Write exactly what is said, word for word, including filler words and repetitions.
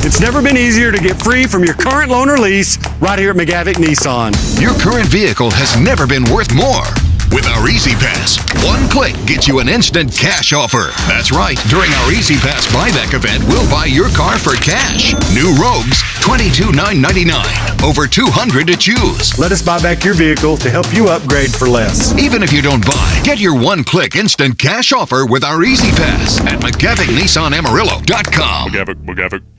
It's never been easier to get free from your current loan or lease right here at McGavick Nissan. Your current vehicle has never been worth more. With our Easy Pass, one click gets you an instant cash offer. That's right. During our Easy Pass buyback event, we'll buy your car for cash. New Rogues, twenty-two thousand nine hundred ninety-nine dollars. Over two hundred to choose. Let us buy back your vehicle to help you upgrade for less. Even if you don't buy, get your one-click instant cash offer with our Easy Pass at McGavick Nissan Amarillo dot com. McGavick, McGavick.